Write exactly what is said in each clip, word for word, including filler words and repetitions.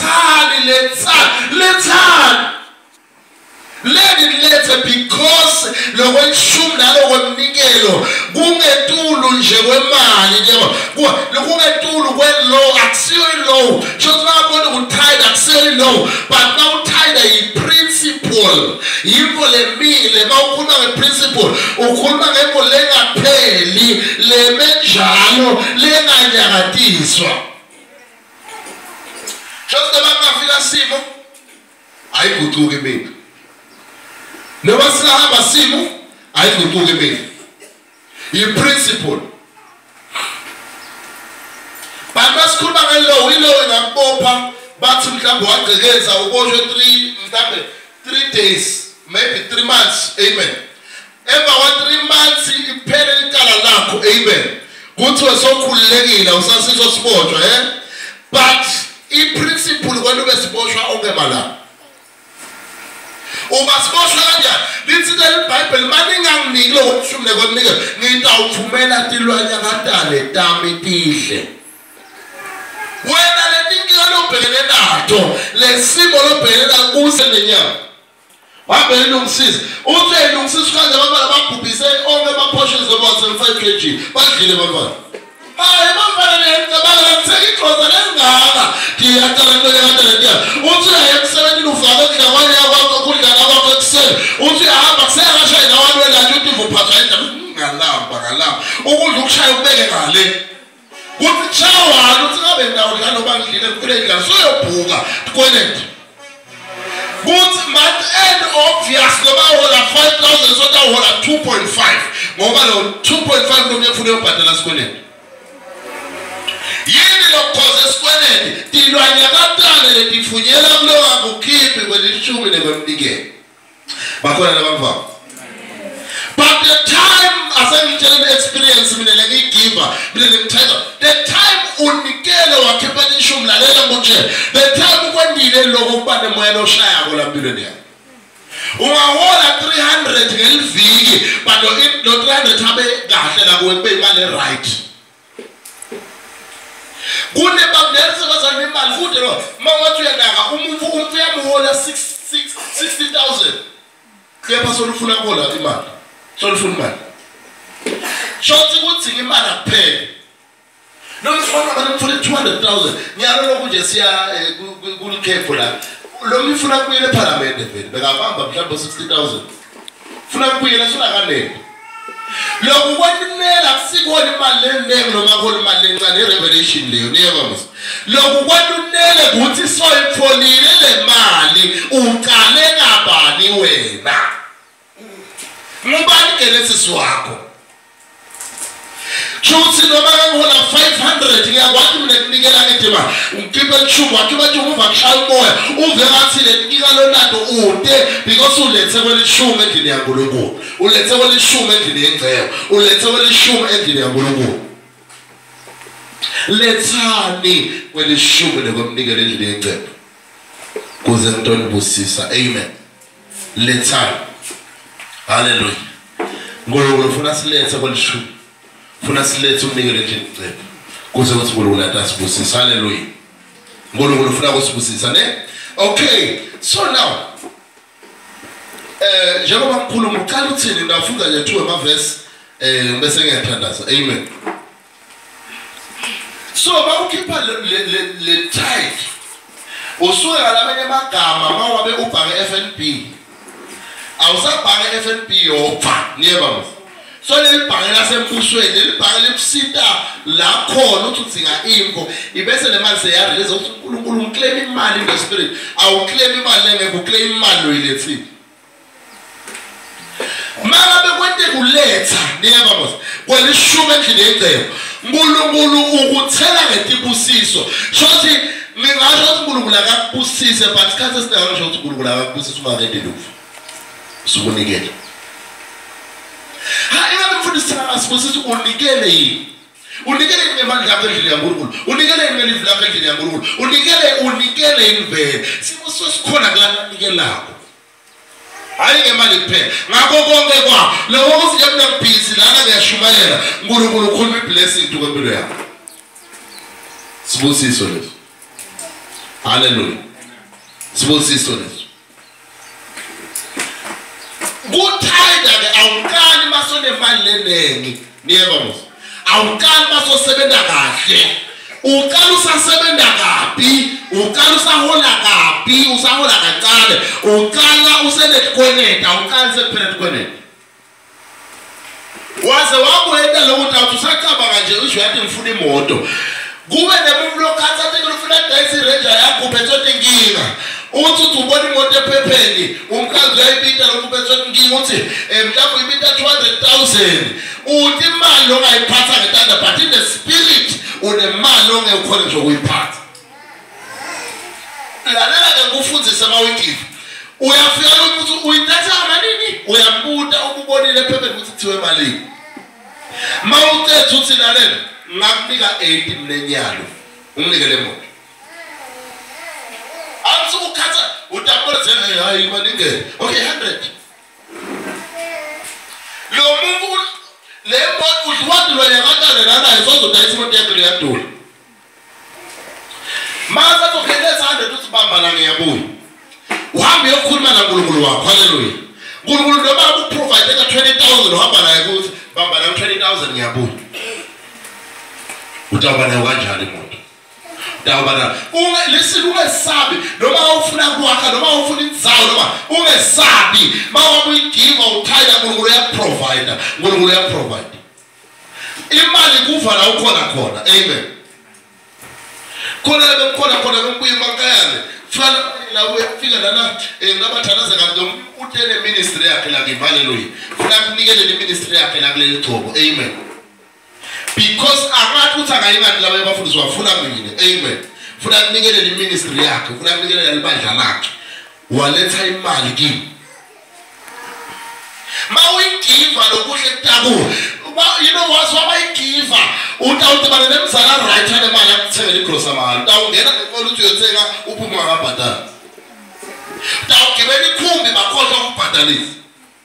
lethani lethani lethani let it later because lokweshumi nalokwemnikelo kungetulu nje kwemali njengoba kungetulu kwelaw akusiyo ilaw just ngabona ukuthi akusiyo ilaw but now tithe yi-principle yimvo lemile mawukhuluma nge-principle ukhuluma ngemvo lengapheli lemenjalo lenganyakatiswa just noma kungafika simo ayigucuki mina noma singahamba simo ayigucuki mina yi-principle but masikhuluma ngelaw ilaw ingakubopha bathi mhlawumbe wagqekeza uboshwe three mhlawumbe three days maybe three months amen emva kwa three months iphele icala lakho amen kuthiwe sokhululekile usasizwe siboshwa eh but i-principle kwento besiboshwa onke malanga uma siboshwa kanjani lithi leBhayibheli manje nginganginiki lokho kushumi nekonike ngitawuthumela tilwanyakatane tami tidle wena letinkinga lobhekene nato lesimo lobhekene nato kuse nenyama wabhekene lungisiza uthi elungisisa kanje abantwana babhubhise onke ama-portions about seventy-five kilograms badlile abantwana hayi abantwana ngiyacabanga ngitheka ixhoza lengaka ngiyacala ntoyekade letiya uthi uyaye emsebenzini ufake kudla kwanye yakwakho kudlala kwakho ekuseni uthi uyahamba kuseyakashayi nawantu welanje uthi ivuphathwa indaba ngalamba ngalamba ukudla ukushaya ukubeke ngale kuthi chawani uthi ngabe ngidawudla noba ngidlile kule ndlela soyobhuka connect kuthi month end obvious noba uhola five thousand sothi uhola two point five ngoba lo two point five lo mfuna uyobhadala sikweleti yini lokhoze esikweleti tilwanyakatane letifunyela kulo ngakukhiphi kwelishumi nekwemnikelo bakhona labamva but the time asengitshela experience mina lengiyigiva mina ngimthetha the time unikele wakhipha ishumi lalela ngokutshela the time ukwendile lokho kuba nemoya oshayako la mpilweni yakho ungahola three hundred ngeliviki but lo three hundred habe kahle la kuwe kube imali right kune bakunelise bazana imali futhi lo mawathi uyandaka umuntu umuntu uyamuhola sixty thousand kepha solufuna kuhola imali solufuna imali shothi kuthi imali akuphela lo mfana banamfuna two hundred thousand nyalo lokuje siya kulikhefu la lo mfuna kuyele eParliament vele bekabamba mhlawumbe sixty thousand funa kuyela sona kanene lokhu kwanimela kusikona imali leningi noma khona imali encane irevelation leyo niyabona lokhu kwanimela ukuthi soyipholile le mali uqale ngabani wena ngubani genesis wakho chuthi noma ngihola five hundred ngiyakwazi mina kunikela ngedima ngikhiphe ishubu wakhipha nje uva kushaya umoya uve ngathi le nkinga lonado ude because ulethe kwelishumi endlini yaNkulunkulu ulethe kwelishumi endlini yengcebo ulethe kwelishumi endlini yaNkulunkulu lethani kwelishumi nekomnikelo endlini yengcebo kuze ngitoni busisa amen lethani hallelujah ngoba ufuna silethe kwelishumi funa silethe umnikelo endlini yengcebo kuze kuthi uNkulunkulu atasibusisa hallelujah uNkulunkulu ufuna ukusibusisa ne okay so now eh njengoba ngikhuluma uqala uthini ngafunda nje two amavesi eh bese ngiyathandaza amen so bawukhipha le le tithe usuke ngalamanye amagama mawabe ubhange F N B awusabhange F N B yopha niyeba so lelibhange lasembusweni lelibhange limsita la khona uthi udzinga info ibese le mali seyarelease ukuthi uNkulunkulu uclaim imali in the spirit awuclaim imali ngeke uclaim imali oyilethile mama bekwente kuletha niyeba mos kwelishumi endlini yengcebo uNkulunkulu ukuthela ngetibusiso shothi ningasho ukuthi uNkulunkulu akakubusise but sikhathi esinako ngisho ukuthi uNkulunkulu akakubusise uma ngedela ukufa sukunikela ha ingabe mfundisi asibusisa unikele yini unikele ngemali yakho endlini yaNkulunkulu unikele ngelive lakho endlini yaNkulunkulu unikele unikele invele sibuso sikhona kulana nikelako hayi ngemali kuphela ngakho konke kwa lokho kuthi yabona busy lana ngiyashumayela uNkulunkulu ukhuluma iblessing kwempilo yakho sibusiso leso Hallelujah. Sibonisiso leso. Kuthayida ke awuqali masone imali lenengi niyeba mos. Awuqali masosebenza kahle. Uqala usasebenza kabi, uqala usahola kabi, usahola kancane, uqala usenetkoneta, uqala sekuphela tkoneta. Waze wakwenda lokuthi awuthi usacabanga nje usho yathi ngifuna imoto. Kube nemuntu lokhatha athi ngifuna dayisi Ranger yakho uphethe inkinga. Uthi uthi ubona imoto ephepheni, umkhazi uyayibita lokhu uphethe inkinga uthi mhlawumbe uyibita two hundred thousand. Uthi imali ongayiphatha ngetanda but in the spirit unemali ongekukhona nje ukuyiphatha. Lalela ke kufundzisa mawuyikiva. Uyafika ukuthi uyithatha amanini, uyambuta ukubonile ephepheni ukuthi thiwe imali. Mawucetha uthi lalela ngakunika eighty mlenyalo unginike le moto. Athi ukhatha utabona zenye hayi maninge. Okay one hundred. Lo muntu le moto udwathi lo yakatale lana izozodayisa imoto yakhe leyadula. Mase uzokhetha one hundred uthi bamba la ngiyabuya. Uhambe uyokhuluma naNkulunkulu wakho. Hallelujah. uNkulunkulu noma ukuprovide ka twenty thousand uhamba naye ukuthi bamba la twenty thousand ngiyabuya. Utawuba nayo kanjani imoto? Utawuba na unge listen ungesabi noma ufuna kwakha noma ufuna indzawo noma ungesabi mawa uyigiva uthayida uNkulunkulu uyaprovide uNkulunkulu uyaprovide. Imali kuva la ukhona khona. Amen. Khona bekukhona khona bekubuye emakayane. Fana la uyafika lana ngabathanaza kanti uthele ministry yakhe la ngivalelwe. Funa kunikele le ministry yakhe la kuleli thobo. Amen. Because angathi uthi akayingani laba abafundisi wafuna mina. Amen. Funa kunikele le ministry yakhe, funa kunikele libandla lakhe. Waletha imali kimi. Mawuyigiva lokuhle kutaku. You know what's why I give utawuthi bana nemzala right hand imali akuthengele igross amali. Utawungena ngenkolo uthi uyothenga uphuma ngabhadala. Utawugibela ikhumbi bakhohlwa ukubhadalisa.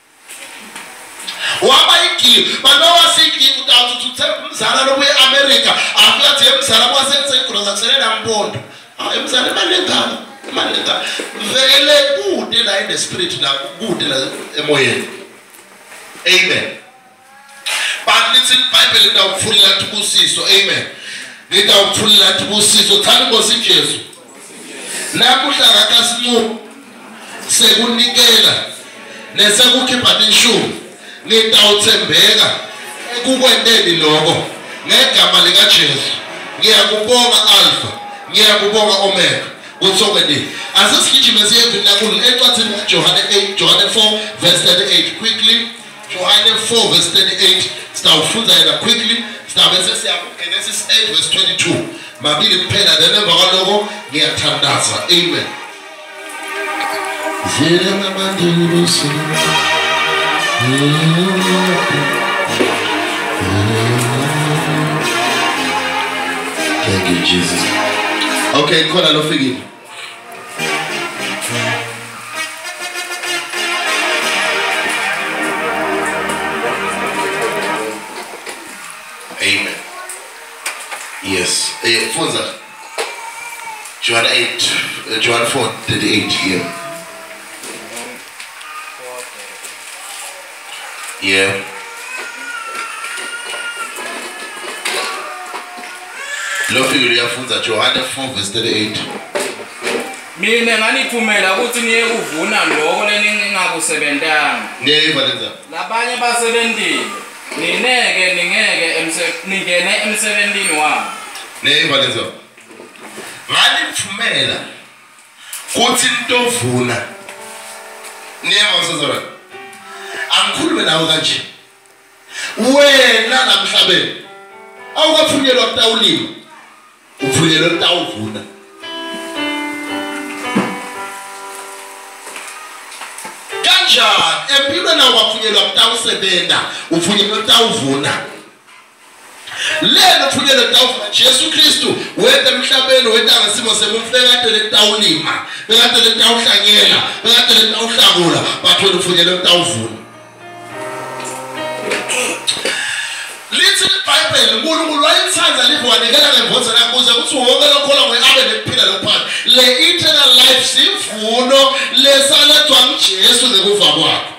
Waba igive bana wasigive utawuthi uthenga umzala lobuye eAmerica afika athi emzala kwasenze igross akuselela mpondo. Ah emzala emalengana emalengana vele kude la in the spirit la kude la emoyeni. Amen. But listen, Bible is out full of tubusiso. Amen. It's out full of tubusiso. Thank God, Jesus. Nakuhla ngakasimu sekunikela nesekukhipha inshumo nitawuthembeka ekukwenteni lokho ngegama lika Jesu. Ngiyakubonga Alpha, ngiyakubonga Omega. Kutsokweni asisigijime siye enkulu encwadini kaJohane eight, John four verse thirty-eight quickly. John four verse thirty-eight. Sitawufunda yena quickly. Sitawubese siya Genesis eight verse twenty-two. Mabili kuphela then emva kwaloko ngiyathandaza. Amen. Zile mabandulu sima. Thank you, Jesus. Okay, khona lo fikile. Amen. Yes. Eh, Funza. John eight, uh, John four thirty-eight here. Yeah. Lo figure ya Funza John four verse thirty-eight. Mina nganithumela ukuthi niye kuvuna lokho leningakusebentanga. Niye balenza. Labanye basebentile. Nineke ningeke ningene emsebentini wabo. Niye balenza. Nganithumela ukuthi nitovuna. Niye ngosazora. Angikhulume nawe kanje. Wena namhlabeni awukaphunyelwa kutawulima. Uphunyelwa kutawuvuna. Kanjani empilweni awaphunyelwa kutawusebenta, uphunyelwa kutawuvuna. Lelo uphunyelwa kutawuvuna Jesu Kristu wenda emhlabeni wenda ngesimo semumfle kade lekutawulima, bekade lekutawuhlanyela, bekade lekutawuhlakula, batho uphunyelwa kutawuvuna. Little Bible uNkulunkulu wayithanza live wanikela ngemvozo lakuze ukuthi wonke lokholwa ngoyabe nephila lophana le uJesu ngekufa kwakhe.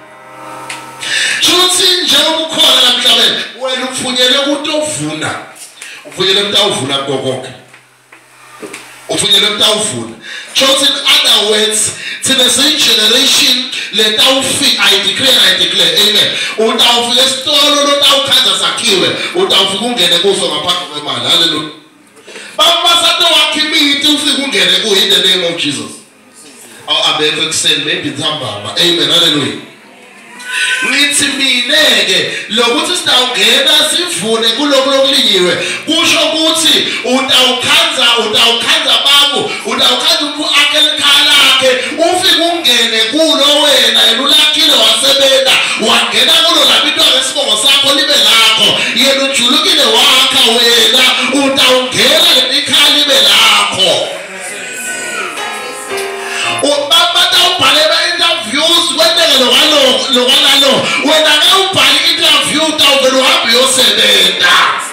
Futhi njengoba ukhona la emhlabeni wena ufunyele ukuthi ovuna ufunyele ukuthi awuvuna konke ufunyele ukuthi awuvuna. Shows in other words thina siyi generation letawufika I declare I declare amen utawufika esitolo lotawukhanza sakhiwe utawufika ungene kuso ngaphandle kwemali. Hallelujah. Bambasato wakhe imithi ufika ungene ku in the name of Jesus. Aw abekho ekuseni maybe ntambama. Amen. Hallelujah. Nithi mineke lokuthi sitawungena sivune kuloko lokulinyiwe kusho ukuthi utawukhanza utawukhanza babo utawukhanza umuntu akele khala lakhe ufike ungene kulo wena yena ulakhile wasebenza wangena kulo labitwa ngesibongo sakho libe lakho yena ujulukile wakha wena utawungena lekhaya libe lakho. Ubaba tawubhalela interviews wena lokalo lokalalo wena ke ubhala interview tawuvela uhambe uyosebenza.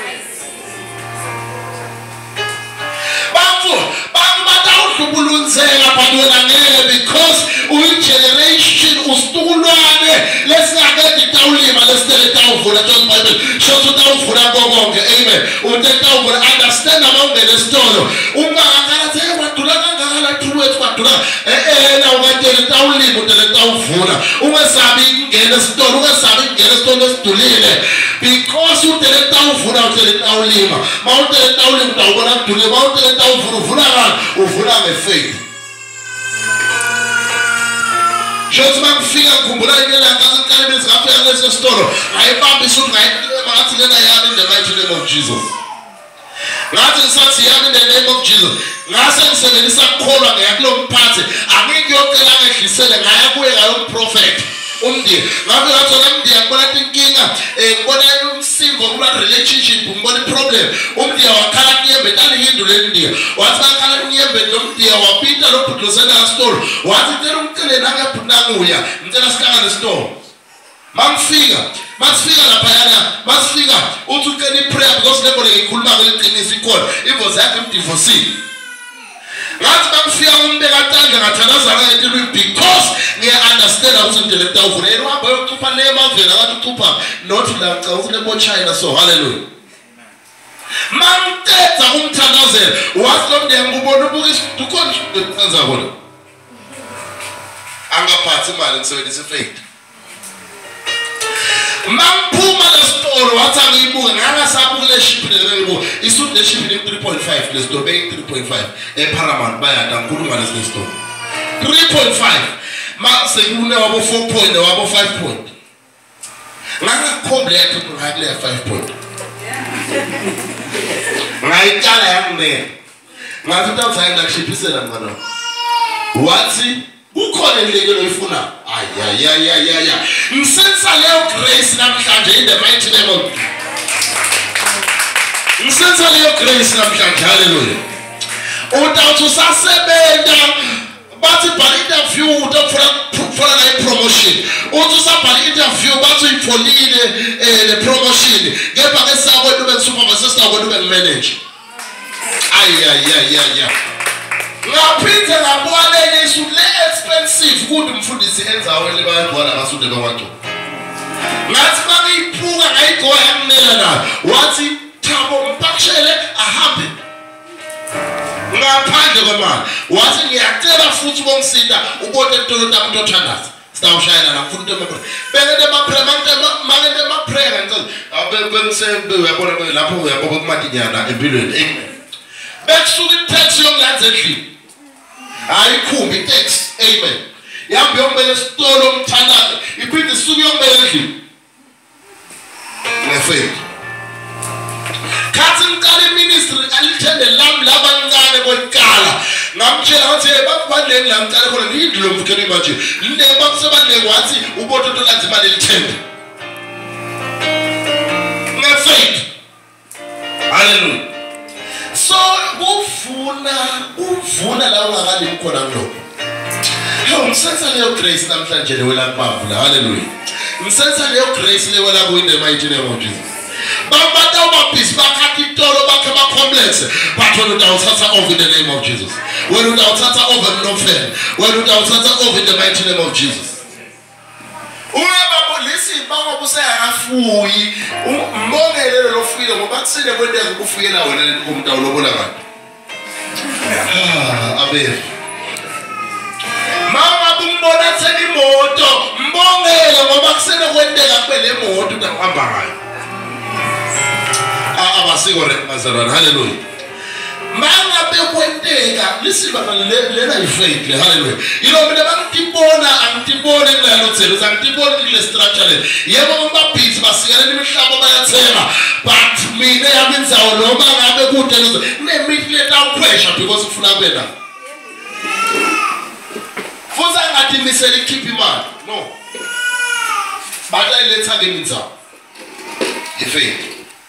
Bafu bafu batawuhlubulunzeka but wena ngeke because uyi generation ustukulwane lesingakade tawulima lesitele tawuvula John Bible shothi tawuvula konke. Amen. Utawuvula understand amawungena esitolo ungakhala the wadula kangakala thuwethu wadula eh na ukatele tawulima utele tawuvula ungasabi ingena esitolo ungasabi ingena esitolo esidulile because utele tawuvula utele tawulima mawutele tawulima utawubona kudulile mawutele tawuvula uvula ngani uvula ngefaith. Shothi makufika ngikhumbula ingela ngazikale bezingafika leso sitolo ayibambi isuku ngathi lena yami in the mighty name of Jesus. Ngathi ngisathi yami in the name of Jesus ngase ngisebenzisa ukukholwa ngeyakulo mphathi angeke yocela ngehlisele ngaya kuye ngayo prophet umndi ngabe ngathona umndi yakubona inkinga eh ngibona umsimbo kuba relationship ngibona problem umndi wakhala kuyembe tani hindu lendiya wathi bakhala kuyembe nomndi wapita lo phudlosena store wathi tena umcele nakabhunanguya ngicela sihlangane store. Mangifika masifika lapha yana masifika uthi ucela iprayer because lebo ngikhuluma ngeliqiniso ikhona ivoice yakhe imdivorce. Ngathi bangifika umbeka tandla ngathandaza ngathi because ngiya understand ukuthi into le tawuvuna yena uhamba yokucupha le mavela ngathi ucupha not la ngicela lebo China. So hallelujah. Mangithetha kumthandazela wathi lo mndeni ngibona ubuka isikhona ukwenza khona angaphathi imali ngisebenzisa faith. Mamphuma lesitolo wathi angiyibuka ngangasabuka le ship leyo isuthi le ship le three point five lesitolo be three point five eParamount bayada ngikhuluma lesitolo three point five mase kune wabo four point wabo five point ngakakhombela yathi ngakule five point ngayikala yangene ngathi utawuthanda kushipisela mngana wathi ukhona indlekelo ifuna ayayayayaya ngisenza leyo grace namhlanje in the mighty name of ngisenza leyo grace namhlanje. Hallelujah. Utawuthi usasebenza bathi bhala interview utafuna funa la promotion uthi usabhala interview bathi uyitholile eh le promotion kepha ke sabo ube supervisor sabo ube manager. Ayayayaya ngaphinda ngabona isuku le expensive kuthi umfundisi enzaweni bayagcwala basude bakwaNtu ngathi bangiphuka ngayigoya yamela nayo wathi thabo mpakshele ahambe ngaphandle kwemali wathi ngiyacela futhi bongisinda ubone intolo tami utothandaza sitawushayela ngafuna into emapre bengede maprayer mangede maprayer ngicela abengisembe uyabona lapho uyabona kumatinyana empilweni. Amen. Bekusuka itaxi yomlanze endlini ayikhumbi itaxi. Amen. Yambe yombele esitolo umthandaze iphinde isuku yombele endlini ngefaith. Kathi ngicala ministry alithende lami labancane kwekala ngamtshela ngathi bakubandleni la ngicala khona ngiyindlu lomvukeni manje linde bakusebandleni wathi ubototo lanzi imali elithende ngefaith. Hallelujah. So uvuna uvuna la ungakalimi khona ngilokho hawu ngisenza leyo grace namhlanje lewela kubavula. Hallelujah. Ngisenza leyo grace lewela ku in the mighty name of Jesus. Bambata ubabhisi bakhathi itolo bakhe ama complex but But when utawuthatha over in the name of Jesus. When utawuthatha over mnofeni. When utawuthatha over in the mighty name of Jesus. Ungaba listen baba busayakafuyi umbongele lo fuyile ngoba kusile kwenteke ukufuyela wena umuntu awulobola ngathi. Ah abe. Mama bumbona selimoto mbongele ngoba kusile kwenteka kube le moto utahamba ngayo. Ah abasiko rek bazalwana hallelujah. Manga bekwenteka lisiba lena ifaith le hallelujah ilo mina bangitibona angitibona kulelo tselo sangitibona kule structure le yebo ngababhizi basikela imihlaba bayathenga but mina yami indzawo noma ngabe kude lezo nemihle down pressure because ufuna kwena fuza ngathi misele keep imali no but ayiletha ke indzawo ifaith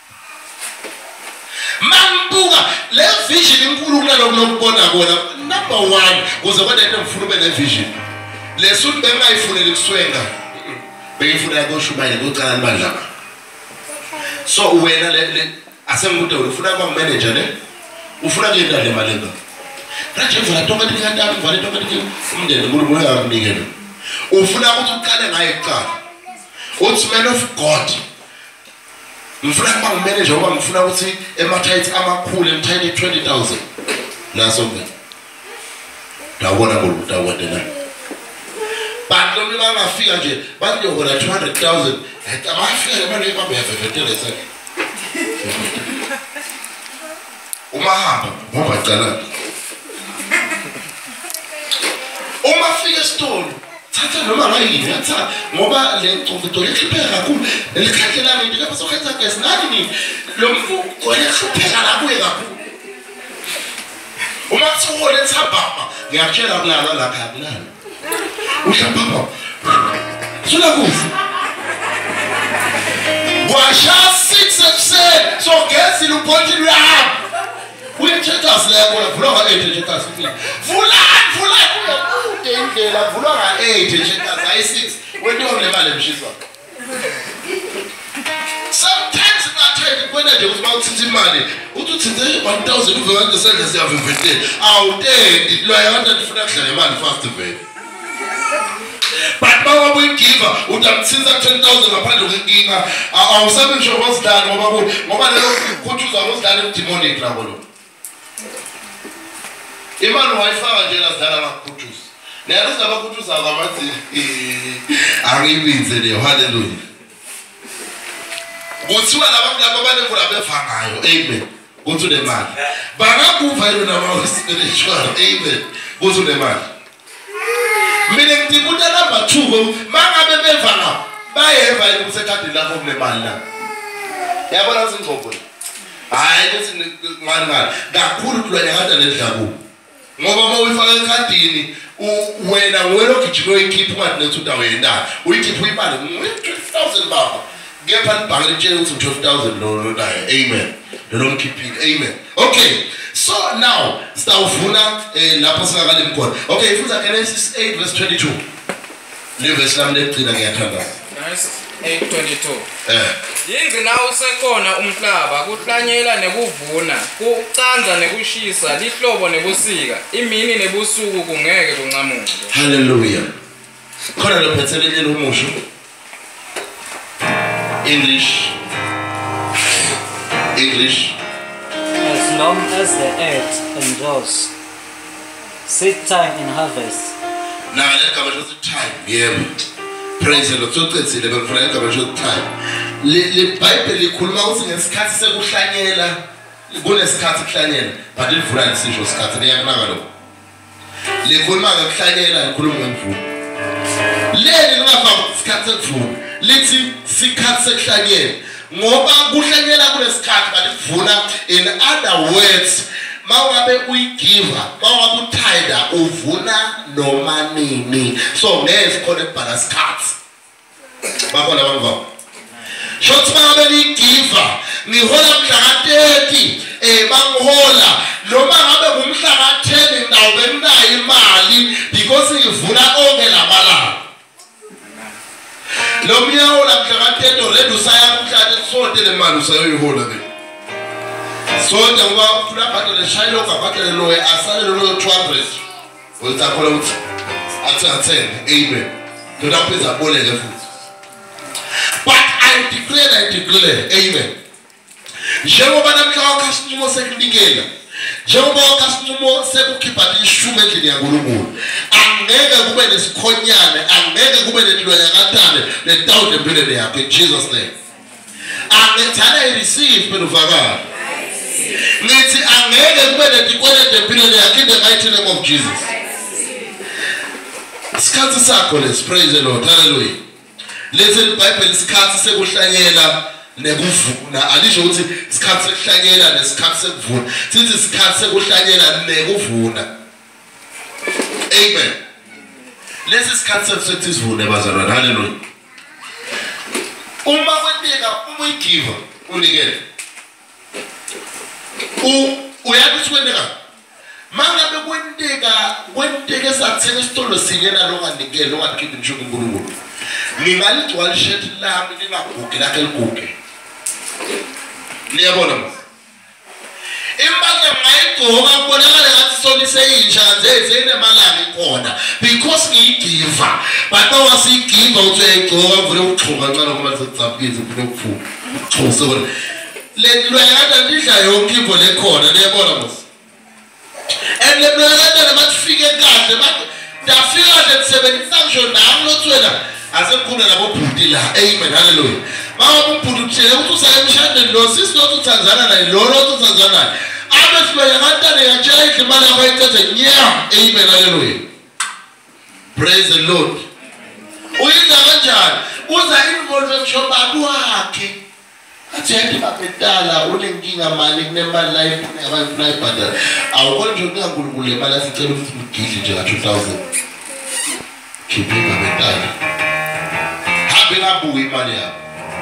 Mambuga le vision inkulu kunalo lokubona kona number one kuze kwade into ngifuna ube ne vision lesuthi bengayifunela ikuswenga bengifuna yakoshumayela kucala nibadla so wena le asengikude ufuna kuba manager le ufuna kuyenda le mali nga raje mfana tonga tikantana mfana tonga tiki umndeni uNkulunkulu uyakunikela ufuna ukuthi uqale ngaye kuqala uthi man of God Mfuna kuba ngumanager ngoba ngifuna ukuthi ema-tithe amakhulu emthathe twenty thousand naso mina ndawubona ngokuthi awuwendela but lo muntu bangafika nje bathi ngiyobona two hundred thousand abafika imali yebambe yavevetela isakhe uma hamba ngoba cala uma fika esitolo thatha noma ngayini yathatha ngoba le ncofito yehlupheka kakhulu elikhathela ngithi lapha sokhetha gas nani ni lo muntu oyehlupheka la kuye kakhulu uma kuthole ethambama ngiyakutshela kulala lapha yakulala uhlambama sula kufa washa six ekuseni so gesi luphonti luyahamba uyecheckers la yakona vula nga eight checkers vula vula kude indlela vula nga eight checkers ayi six wendiwa kulemali emshisa sometimes ungathandi kwena nje ukuthi bawuthinta imali uthi uthinte one thousand uve kanje sendle siyavivetela awutendi loya abantu ndifuna kudlala imali fast vele but bawa buyigiva utamthinza ten thousand ngaphandle kwenkinga awusabe ngisho ngozidlala ngoba ngoba lelo khuthuza ngozidlala demonic labo lo imali wayifaka nje lazidala ngakhuthuza neyalezi abakhuthuza ngamathi angibinze leyo hallelujah kuthiwa labantu laba banemvula bevangayo amen kuthi unemali bangakuva yilo nama spiritual amen kuthi unemali mina ngithi kuthi number two mangabe bevanga bayeva ukuthi ekhadi lakho kunemali la yabona izingcobo hayi kuthi ngani ngani kakhulu kulwana ngada ledlaku ngoba uma uyifaka ekhadini wena wena ogijima uyikhipha ungathi nethi utawuyenda uyikhipha uyimali twenty thousand baba kepha libhange litshela ukuthi twelve thousand lo nayo amen lo mkhiphile amen okay so now sitawuvuna lapha singakalimi khona okay ifunda Genesis eight verse twenty-two le verse lami legcina ngiyathanda Genesis eight twenty-two eh yingcina usekhona umhlaba kuhlanyela nekuvuna kucanza nekushisa lihlobo nebusika imini nebusuku kungeke kuncamuke hallelujah khona lo phethelele umusho English English as long as the earth endures seed time and harvest now le kama jo time yebo praise the Lord soqedzile bengifuna igama jo time le le Bible likhuluma ukuthi ngesikhathi sekuhlanyela kunesikhathi kuhlanyela but livula lisisho isikhathi liyakunaka lo likhuluma ngokuhlanyela likhuluma ngemvula leli lingafaka isikhathi sekuvuna lithi sikhathi sekuhlanyela ngoba kuhlanyela kunesikhathi but kuvuna in other words mawabe uyigiva mawabe uthayida uvuna noma nini so ngeke khona ebhala isikhathi babona bangva shothi mawabe uyigiva ngihola mhla ka thirty eh bangihola noma ngabe kumhla ka ten ndawo benayo imali because ngivuna onke lamalanga lo mnyawo la mhla ka thirty already usaya kumhlanje sonke le mali usayoyihola ke sonke ngoba ufuna abhadale shayelo ngabhadale loye asale lo two hundred uzakhola ukuthi athi athenge amen ndoda pheza boleke futhi but I declare I declare amen njengoba namhlanje kasinqumo sekunikela njengoba kasinqumo sekukhipha ishume endlini yaNkulunkulu angeke kube nesikhonyane angeke kube nenhlwanyakatane netawude empilweni yakho in Jesus name angethana I receive benufakala nithi angeke kube netikwelede empilweni yakho in the mighty name of Jesus isikhathi sakho lesi praise the Lord hallelujah listen iBhayibheli isikhathi sekuhlanyela nekuvuna alisho ukuthi isikhathi sekuhlanyela nesikhathi sekuvuna sithi isikhathi sekuhlanyela nekuvuna amen lesi isikhathi sekusethi sivune bazalwane hallelujah uma kwenteka uma uyigiva unikele u uyakuthi kwenteka mangabe kwenteka kwenteka esathenga isitolo sinye nalonganikele ongakhiphi ngisho kuNkulunkulu ngingaligcwala ishethi lami lingagugi lakhe liguge niyabona impahla ngayigcoka kubonakala ngathi solise insha nje seyinemalanga ikhona because ngiyigiva but awasigiva uthi uyayigcoka uvule ukuxhuka ncane ngoba sekuzaphisa ufuna ukufuka uxhuso le lwayakade ndidla yonke imvo lekhona niyabona mos and le lwayakade mathifike kahle bathi ndafika kahle ndisebenzisa ngisho nami lothwena asekhona labo bhuti la amen hallelujah mama umbhuti uthele ukuthi usayemshadweni lo sisi lothi uThanzania naye lo lothi uThanzania naye abe siloya kantane yatshela idimali yakho ayithethe nya amen hallelujah praise the Lord uyidla kanjani uza involve ngisho babu wakhe athi yathi bapetala unenkinga mali kunemali la abantu la ibhadala awukho nje uNkulunkulu le mali asicela ukuthi ugidle nje ka two thousand khiphe bapetala bengabuka imali yakho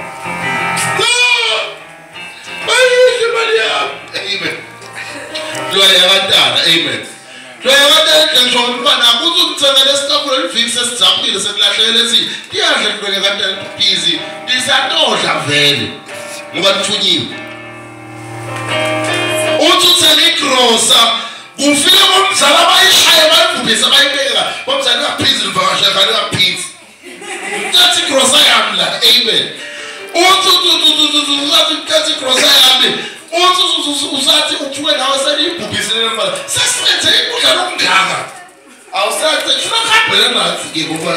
bayidle imali yakho amen loya yabantana amen loya yabantana ngisho umfana akuthi ukuthenga lesitafula liviki sesizaphile sekulahlekele ethi kuyadla loya yabantana busy disatodla vele ngoba kuthunyiwe uthi uthenga igrosa kufika bomzala bayishaye bayibhubhisa bayibeka bomzala ngaphizi livakasha khani ngaphizi that's a cross I am la amen uthi uthi that's a cross I am uthi usathi uphuke nawe selibhubhisele mfana sasithe ikudla lokungaka awusathi ufuna khabhela nathi ke ngoba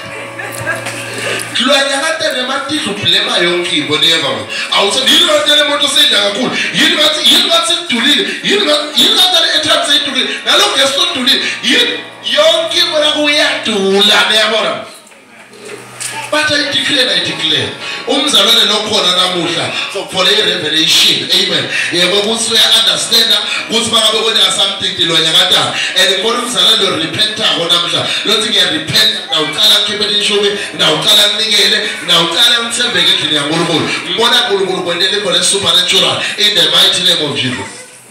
lwanya kade nematidlo blema yonke imbo neva awuthi yini bathi le moto sedla kakhulu yini bathi yini bathi sidulile yini bathi yini bathi ethathe sidulile nalokho ngesodulile yini yonke imbo la kuyadula niyabona but I declare, I declare. Umzalwane lokhona namuhla sokuphola irevelation. Amen. Yebo ukuthi uya understand ukuthi bangabe kwenza something tilwanya kadala. And ngibona umzalwane lo repenta namuhla. Lothi ngiya repent nawuqala ngikhiphe inshume, nawuqala nginikele, nawuqala ngithembeke endlini yaNkulunkulu. Ngibona uNkulunkulu kwendele khona supernatural in the mighty name of Jesus.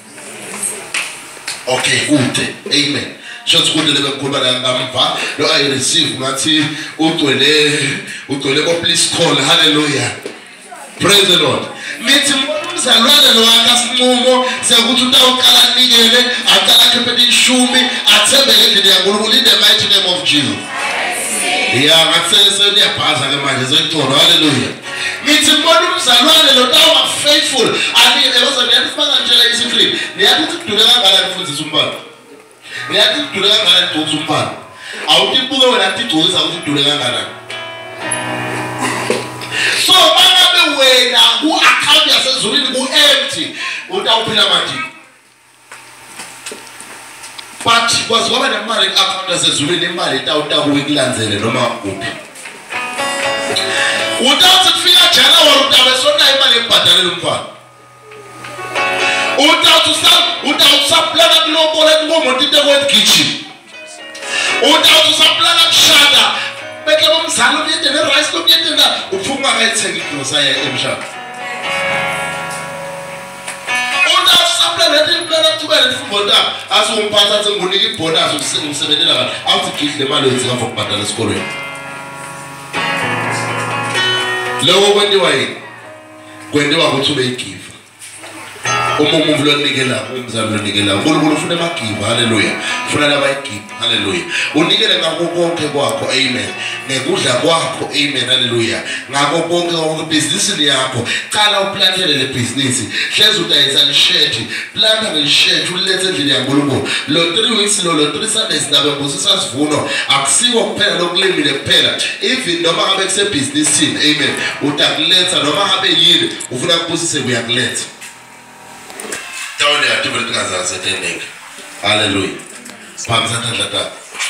Okay, good. Amen. Shots good le bekhuluma la ngamva lo I receive ngathi ugcwele ugcwele ko please call hallelujah praise the Lord mithi umzalwane lo akasinqumo sekuthi utawuqala nikele aqala khephe ishumi athembeke endlini yaNkulunkulu in the mighty name of Jesus yeah ngathi seniyabhaza ke manje sekuxola hallelujah mithi mbona umzalwane lo tawa faithful ani ebaza niyathi bangantshela isecret niyathi kudula kangakanani mfundisi umbala niyathi kudula kangakanani gcokisa umbala awuthi buke wena athi gcokisa ukuthi kudula kangakanani so bangabe wena ku account yasezulwini ku empty utawuphila manje but kwazi kwaba nemali ku account yasezulwini imali itawutaku ikulandzele noma uphi utawuthi kufika January utabe sona imali ebhadalela umfana utawuthi usap utawuthi usaplana kulobola ngomoto into kwetkitchen utawuthi usaplana kushada beke bomzalo uyede ne rice lokuyede na uphuma ngayithenga igrosa ya emshado utawuthi usaplana letimplana kubele ifubonda asumphatha athi nginika ibonus ukusebenzela kahle awuthi gidle imali yenza for kubhadala esikolweni lokho kwenziwa yini kwenziwa ukuthi ube igiver uma umuntu lonikela umzali lonikela uNkulunkulu ufuna amagiba haleluya ufuna labayigiba haleluya unikele ngakho konke kwakho amen nekudla kwakho amen haleluya ngakho konke okubhizinisini yakho qala uplantele le business hleze udayisa lishethi planta ngeshethi ulethe endlini yaNkulunkulu lo three weeks lo lo three Sundays nabe ngusisa sivuno akusiko kuphela lokulimile kuphela even noma ngabe kuse businessini amen utakuletha noma ngabe yini ufuna ukubusise kuyakuletha Tawne atibule tingaza setendeke. Hallelujah. Phamisa thandla ta.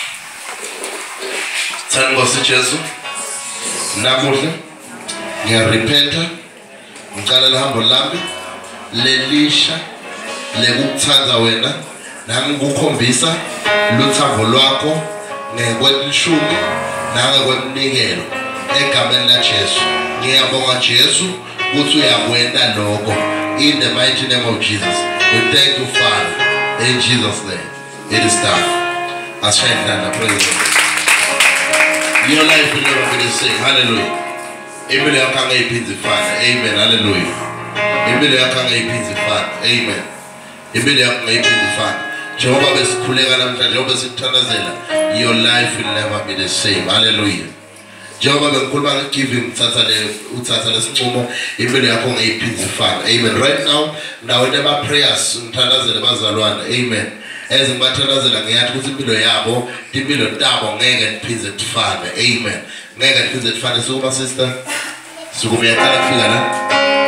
Thani Nkosi Jesu. Namuhla ngiyarepenta. Ngicala lihambo lami lelisha lekukuthandza wena nami ngikukhombisa luthambo lwakho ngekwelishumi nangekwemnikelo egameni la Jesu. Ngiyabonga Jesu ukuthi uyakwenda lokho in the mighty name of Jesus. We thank you, Father, in Jesus' name. It is done. I shall stand praise the Lord. Your life will never be the same. Hallelujah. Amen. I can't get pizza, Father. Amen. Hallelujah. Amen. I can't get pizza, Father. Amen. Amen. I can't get pizza, Father. Jehovah is pulling on them. Jehovah is eternal. Your life will never be the same. Hallelujah. Jehovah bengikhuluma give him uthatha le uthatha lesinqumo impilo yakho ngeyiphinzi fana amen right now ndawo leba prayers ngithandazele bazalwane amen ezingibathandazela ngiyathi ukuthi impilo yabo impilo tabo ngeke niphinze tifane amen ngeke niphinze tifane so my sister sikume yakala kufika la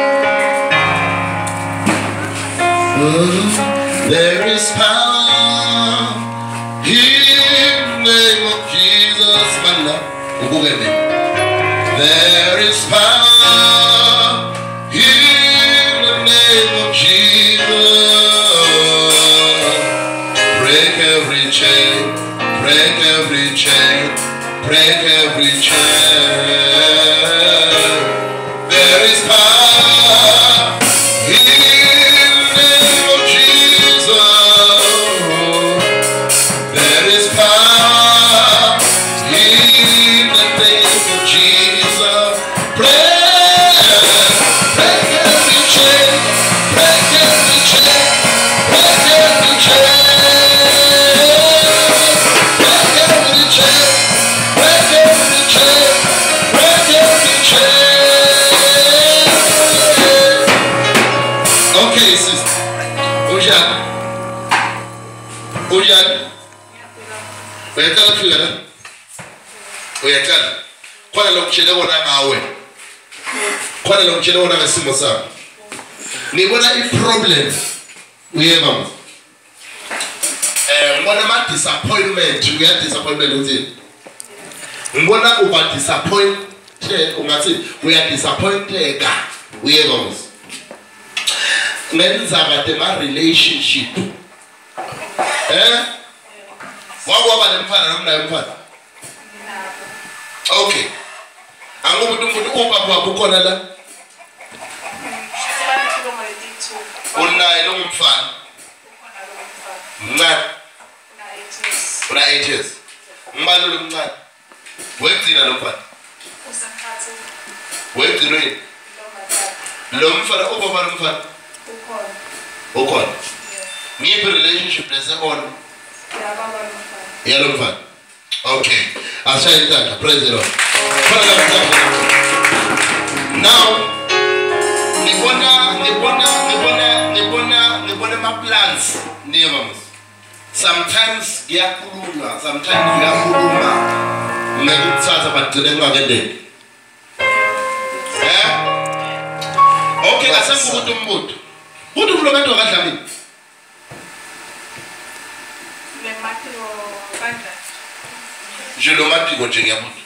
there is power in the name of Jesus my love ubukene there is power in the name of Jesus. Break every chain, break every chain, break every chain. There is power in the name of Jesus. There is power in the name of Jesus. Break, break every chain, break every chain, break every chain, break every chain, break every chain, break every chain. Okay, sister. Ujan, Ujan, uyakala kufika la? Uyakala? Khona lo mtshele bona ngawe. Khona lo mtshele bona ngesimo sakho. Nibona i-problem uyeba mama. Eh ngibona ama disappointment, uya disappointment uthini? Ngibona uba disappointed, ungathi uya disappointeka uyeba mama. Ngenza kade ma relationship. Eh? Wakwaba nemfana nomnayo umfana. Okay. Angumuntu umuntu ubaba wakho khona la. Unaye lo mfana. Mncane. Una eight years. Mbalo lo mncane. Wegcina lo mfana. Usaphathe. Wegcina yini? Lo mfana ubaba lo mfana. Ukhona. Ukhona. Ngiphi relationship lesekona? Ya baba lo mfana. Ya lo mfana. Okay. Asayithatha. Praise the Lord. Now, nibona nibona nibona nibona nibona ma plans niyabams. Sometimes ngiyakhuluma, sometimes ngiyakhuluma ngekuthatha bagcine ngakendeni. Eh? Okay, asembuto umbuto. Uthi umlomento akadlamini. Le matiro kanja. Je lo matiko nje ngiyabuza.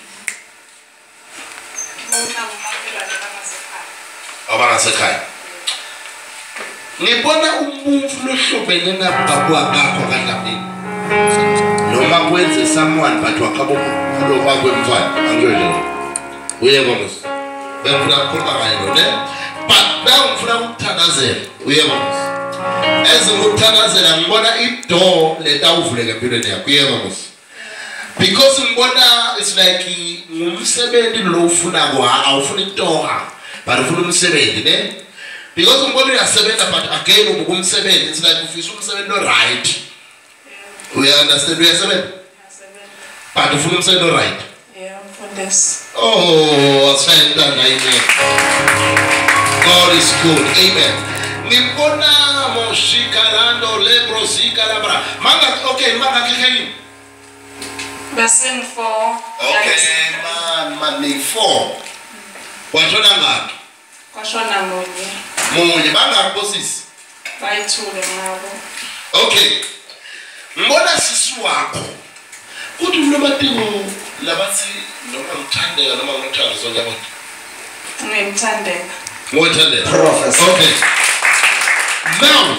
Abangasekhaya. Ngibona umuntu lohlobene nababa wakho kadlamini. Noma kwenze someone but wakhabo lo kwakwemfana angizwe. Uyebo mos. Bengifuna ukukhuluma ngayo lo ne. But now ngifuna ukuthandazela. Uyebo mos. Ezinguthandazela ngibona idoor letawuvuleka empilweni yakho. Uyebo mos. Because ngibona it's like ngumsebenzi lo ufuna kwa awufuni intoha but ufuna umsebenzi ne Because ngibona uyasebenza but again ubukumsebenzi it's like ufisa umsebenzi right. We understand uyasebenza? But ufuna umsebenzi right. Yeah, mfundisi. Oh, asayintanda amen. God is good. Amen. Ngibona moshikalando lebro sikalabra. Manga okay, manga kikeni. Verse four. Okay, man, man ni four. Washona ngaphi? Kwashona munye. Munye bangakho sisi. Bayithule ngabo. Okay. Ngibona sisi wakho. Kuthi unomatingo labathi noma ngithandeka noma ngithanda sonke abantu. Ngimthandeka. Ngothandeka. Professor. Okay. Now,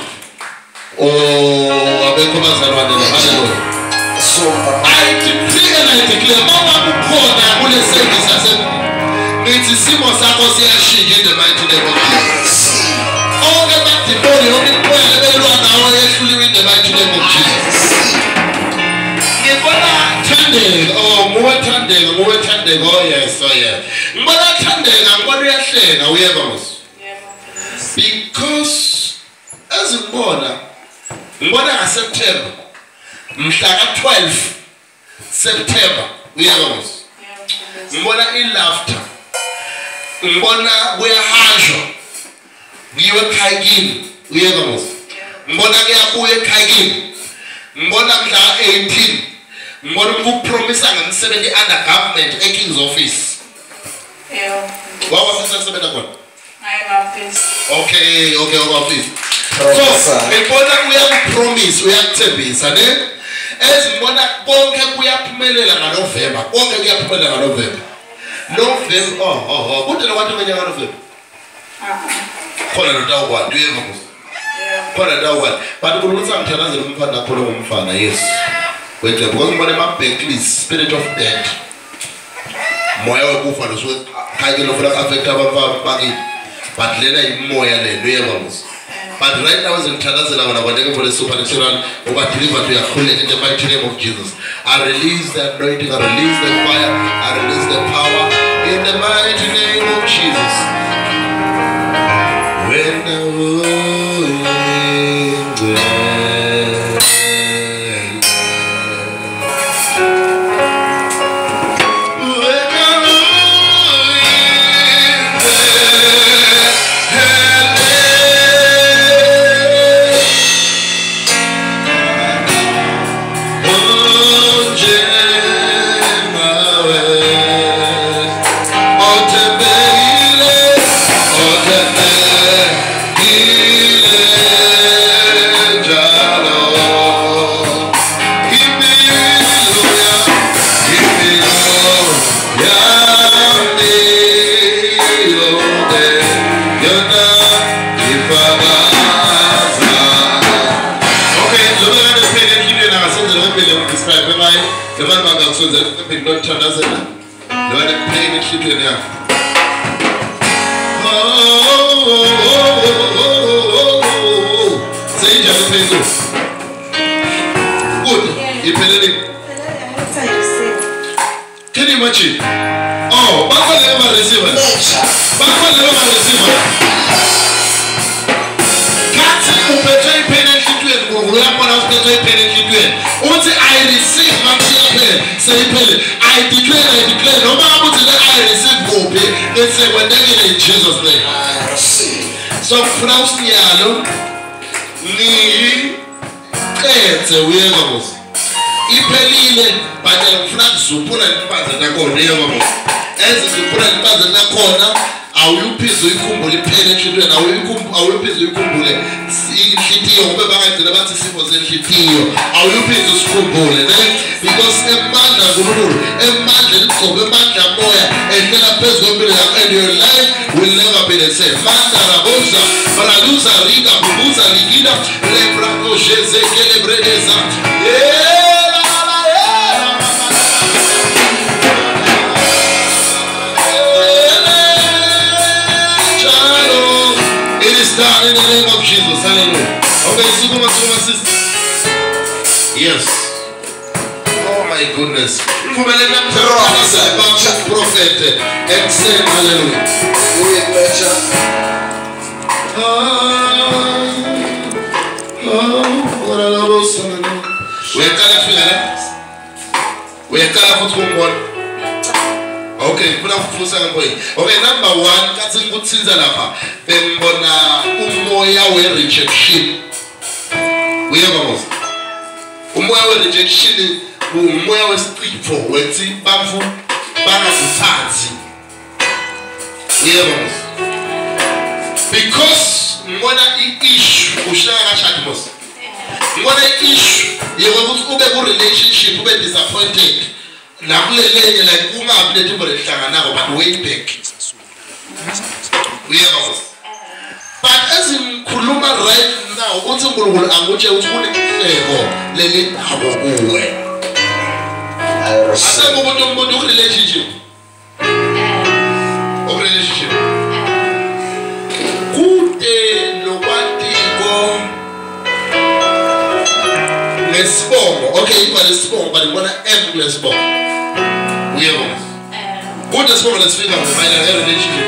oh, abekho bazalwane la hallelujah. So, I decree and I declare mama kukhona kule service ase ngithi simo sakho siyashintsha in the mighty name of Jesus. Onke badiboni onke kwele belwa nawe yehluliwe in the mighty name of Jesus. Ngibona thandeka oh nguwe thandeka nguwe thandeka oh yes oh yeah. Ngibona thandeka ngibona uyahleka uyeva mos. Because as ngibona ngibona nga September mhla ka twelve September uyeva mos. Ngibona I laughter. Ngibona kuyahashwa. Ngiwe ekhayini uyeva mos. Ngibona kuyabuya ekhayini. Ngibona mhla eighteen. Ngibona ukupromise ngomsebenzi under government e King's office. Yeah. Wawa sisebenza khona. Ayabafisi. Okay, okay, office. Professor. So, ngibona uyakupromise uyakuthembisa ne? Ezibona konke kuyaphumelela ngaNovember. Konke kuyaphumelela ngaNovember. November oh oh oh. Kude lokwathi ngenyanga kaNovember. Ah. Khona lo tawu kwathi uyeva mos. Yeah. Khona tawu kwathi. But kulunisa ngithandazela umfana khona ngumfana yes. Wethu because ngibona ama backlist spirit of death. Moya wokufa lo so kanye lo funa affect abafana bakithi. But lena imoya le uyeva mos. But right now, as in Tanzania, when I want for the supernatural, over deliver to your in the mighty name of Jesus. I release the anointing, I release the fire, I release the power in the mighty name of Jesus. When the wind Can you imagine? Oh, back on the receiver. Back on the receiver. Kati upetrol penalty to it. Gugula para upetrol penalty to it. Once I receive, Maxi Apple, say Pele. I declare, I declare. No matter what I receive, go pay. They say when they get in Jesus' name. I receive. So pronounce the yellow. Ni. It's a weird one. Ipelile baada ngifuna kuzupula lipaza nakona yebo ezi zupula lipaza nakona awuyuphizo ikhumbule iphele enhlitweni awuyikhumbule awuyuphizo ikhumbule inhlitiyo ngoba bangagcina bathi sifo senhlitiyo awuyuphizo sikhumbule ne because emandla kuNkulunkulu emandla ligcobe emandla moya ehlela phezulu kwempilo yakho and your life will never be the same manda rabosa balaluza riga bubuza ligida lebrako jeze kelebredeza yeah. Done in the name of Jesus, hallelujah. Okay, super, super, sister. Yes. Oh my goodness. Prophet, excellent, hallelujah. Uyaqala fika la? Uyaqala futhi kumbona? Okay, kuna kufusa ngoyi. Okay, number one, kathi ngikuthinza lapha. Bengibona umoya we rejection. Uyeba mos. Umoya we rejection, umoya wesicipho wethi bafu bangakuthathi. Uyeba mos. Because ngibona i-issue ushaya kashadi mos. Ngibona i-issue yokuthi ube ku relationship ube disappointed. Nakulelenge like ungabi lethi bo lehlanganako but way back. Uyeba mos. But as ngikhuluma right now uthi uNkulunkulu anguthe ukuthi kunehleko leli ndawo kuwe. Ase ngomuntu umuntu ku relationship. Ku relationship. Kude lokwatiko nesibongo. Okay, iba lesibongo but ngibona em lesibongo. Uyebo. Kude sibongo lesifika ngobayela relationship.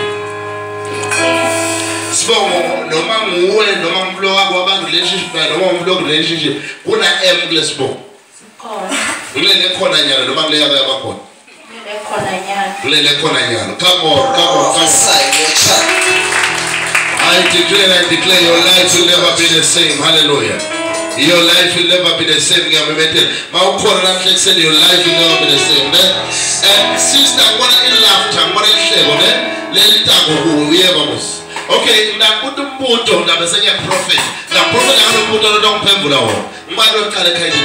Sibongo noma nguwe noma umlo wakho aba relationship noma umlo relationship kuna em lesibongo. Khona. Ngilele khona nyana noma ngile yaka yabakhona. Ngile khona nyana. Ngilele khona nyana. Come on, come on, come on. I declare and I declare your life will never be the same. Hallelujah. Your life will never be the same. Your life will never be the same. And sister, I'm going to laugh. I'm going to share. Let it go. We have almost. Okay, now put the boat on the Messiah prophet. The prophet I don't put on the pemble. Mother Kalakay.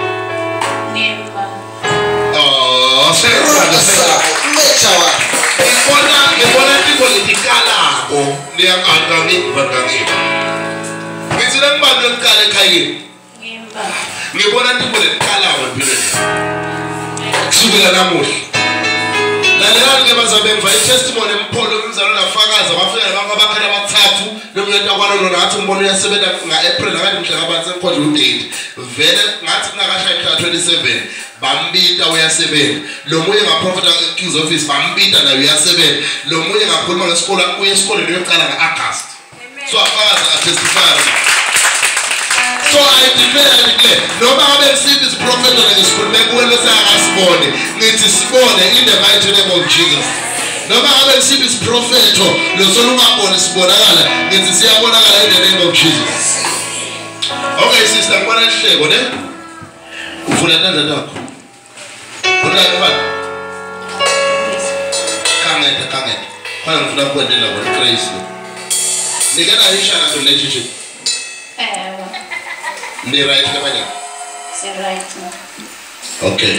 Oh, say it. Mbona mbona ndipolitikala ko ndiyangangani bakangi. Ngizile mbalo nkale khayi. Ngimba. Ngibona ndipolitikala wempilo. Kusukela namuhla. Lalela ke bazabe mva itestimony empholo umzalo nafakaza bafika nabantu abakhona abathathu nomyenta kwalo lona ngathi umbona uyasebenza nga-April akade mhla ngabantu senkonje udate. Vele ngathi kunakashaya twenty-seven bambita uyasebenza. Lo munye ngaprofeta King's office bambita naye uyasebenza. Lo munye ngakhuluma ngesikole uye esikoleni uyoqala nga-August. So afakaza atestify. So I declare, I declare, no matter how see this prophet on the school, make well as I sibone, nithi sibone in the mighty name of Jesus. No matter how see this prophet, lo solungabone sibonakala, nithi siyabonakala in the name of Jesus. Okay, sister, ngibona ihleko ne? Ufuna nanda takho. Ufuna ngibani? Kangete, kangete. Khona ngifuna ukwendela bona Christ. Nikana ishana to relationship. Eh. Ni right kabanya. Si right. Okay.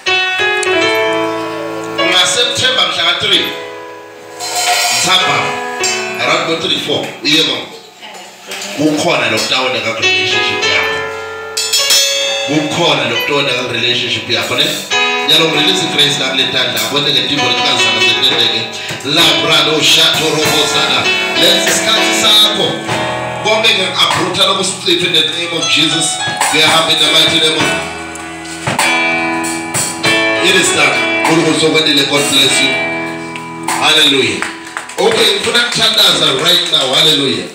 Nga September mhla three. Mthapha. Around three four. Yebo. Kukhona lokutawona ka relationship yakho. Kukhona lokutawona ka relationship yakho ne? Nyalo release grace la letanda abone ke timbo likanza ngasetendeke. La brado shato robo sana. Let's start sakho. Bonke ngiabrutha lokustrip in the name of Jesus. We are having the mighty name of it is done. God bless you. Hallelujah. Okay, ngifuna kuthandaza right now. Hallelujah.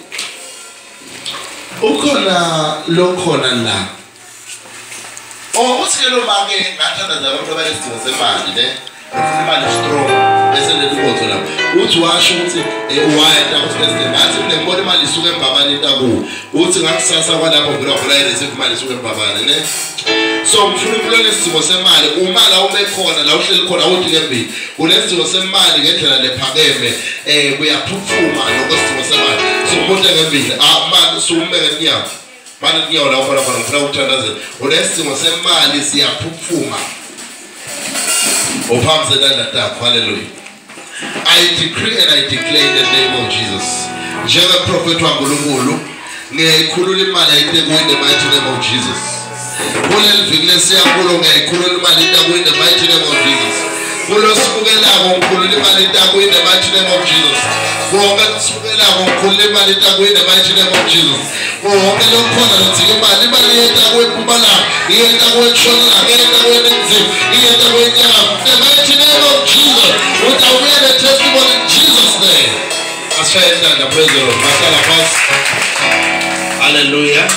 Ukhona lokhona la. Oh, uthi lo make ngathandaza abantu abanesidingo semali ne. Ufuna imali strong. Bese lelibotho la. Uthi washo ukuthi wayenda ukuthi bese ngathi ngibona imali isuka embabani intaku. Uthi ngakusasa kwalapho ngilwa khona receive imali isuka embabani ne. So mfuna ukulona isidingo semali uma la ube khona la uhleli khona awuthi ngembili. Unesidingo semali ngendlela lephakeme eh kuyaphuphuma nokusidingo semali. So umuntu ngembili ah manje sumbeke nyawo. Manje nyawo la khona khona ngifuna ukuthandazela. Unesidingo semali siyaphuphuma. Ophamse danda takho. Hallelujah. I decree and I declare in the name of Jesus. Njenge prophet waNkulunkulu ngiyayikhulula imali ayiteko in the mighty name of Jesus. Kuleli viki lesiyakhulu ngiyayikhulula imali ayiteko in the mighty name of Jesus. Kulo sibukelako ngikhulula imali ayiteko in the mighty name of Jesus. Konke sibukelako ngikhulula imali ayiteko in the mighty name of Jesus. Konke lokhona lothika imali imali ayiteko eMpumalanga, iyeteko eNtshonalanga, iyeteko eNingizimu, iyeteko eNyakatho. The mighty name of Jesus. With a testimony in Jesus' name. As Ascend and praise the Lord. Masala pass. Hallelujah.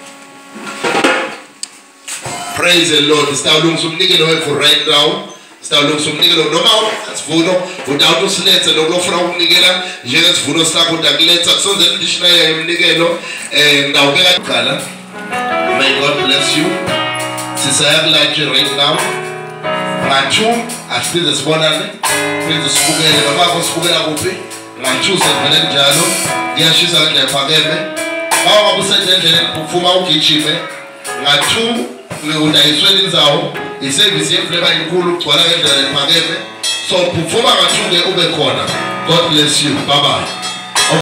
Praise the Lord. Sitawulungisa umnikelo wethu right now. Sitawulungisa umnikelo noma asivuno without usilethe lokufuna ukunikela njengesivuno sakho udakuletha kusonze additional yemnikelo eh ngawubeka kuqala. May God bless you. Sisayakulatshe right now. Ngachu asize sibonane. Please sibukele babakho sibukela kuphi. Ngachu sevele njalo. Ngiyashisa nje phakeme. Bawa busendleleni kuphuma ugijime. Ngachu ngudayisweni indzawo iservice yeflavor inkulu ugcwala ngendlela ephakeme so phuma ngathi-ke ube khona. God bless you. Bye bye.